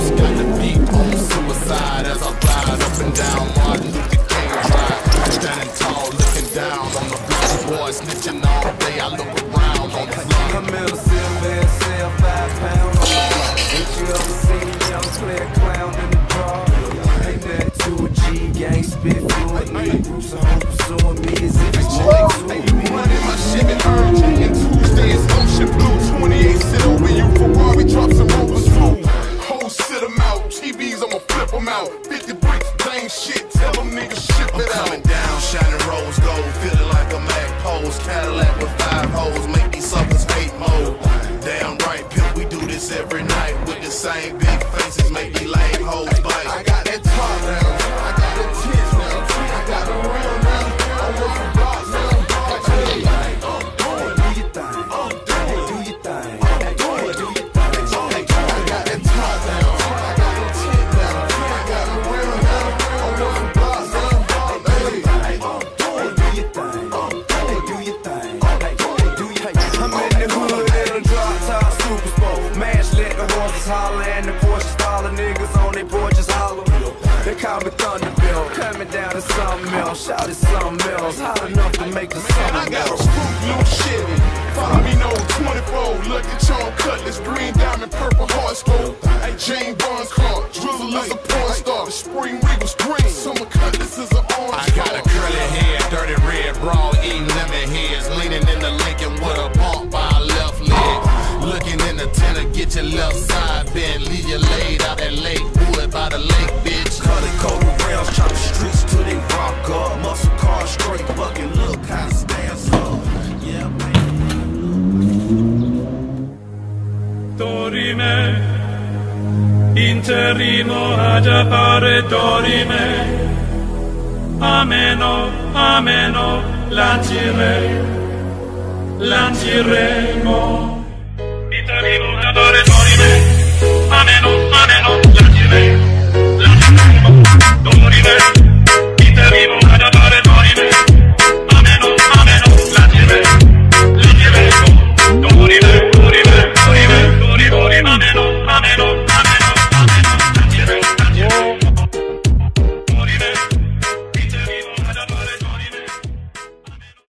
house got the beat on suicide as I ride up and down Martin Luther King Drive. Standing tall, looking down on the block. Boys snitching all day, I look around on the block. I'm in a Silver sell 5 pounds on the block. Ain't you ever seen a young player clown in the draw? Ain't that to a G gang spit fluent? Groups of hoes pursuing me as if it's me. Running my shit in urgent, and Tuesday is ocean blue. 28 sit over you, Ferrari drops and Rovers flew. Hoes sit them out, TVs I'ma flip them out. 50 bricks, dang shit, tell them niggas ship it out. Coming down, shining rose gold, feeling like a Mac pose. Cadillac with 5 hoes, make these suckers hate mode. Damn right, pimp, we do this every night with the same big faces, make these lame hoes bite. I got that top now, I got the tits now, I got the real now, I work for blocks now. And the Porsche style of niggas on they porches holler. They call me Thunderbill, coming down to something else. Shout it something else, hot enough to make the sun. I got a screw blue Chevy, follow me no 24. Look at John Cutlass, green diamond, purple horoscope. Hey, Jane Bond's car, Drizzle is a porn star. The Spring Regal's green, Summer Cutlass is an orange. I got a curly hair, dirty red bra, eating lemon heads, leaning in the Lincoln with a bump by a left leg. Looking in the tenor, get your left side bent, leave you laid out that lake, wood by the lake, bitch. Color coded rails, chop the streets till they rock up. Muscle car, straight bucket, look how it stands up. Yeah, man. Dorime, interrimo ad appare dorime. Ameno, ameno, lanciremo. Interrimo ad appare dorime. Ameno.